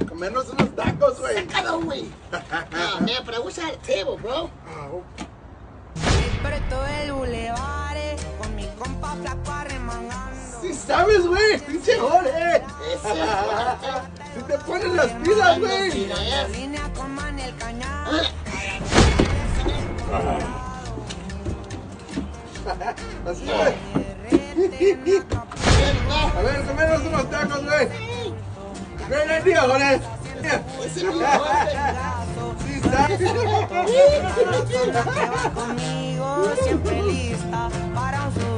Comernos unos tacos, güey. Sácalo, güey. Oh, man, but I wish I had a table, bro. Preto del bulevar, con mi compa flaco arremangando. Sí sabes, güey. Pinche Jorge. Ese es Si te ponen las pilas, güey. Mira, La línea con Manel Cañado. Así, güey. A ver, comernos unos tacos, güey. Ven, día, Jorge. Ese es mi Jorge. Sí sabes. Que va conmigo, siempre lista para un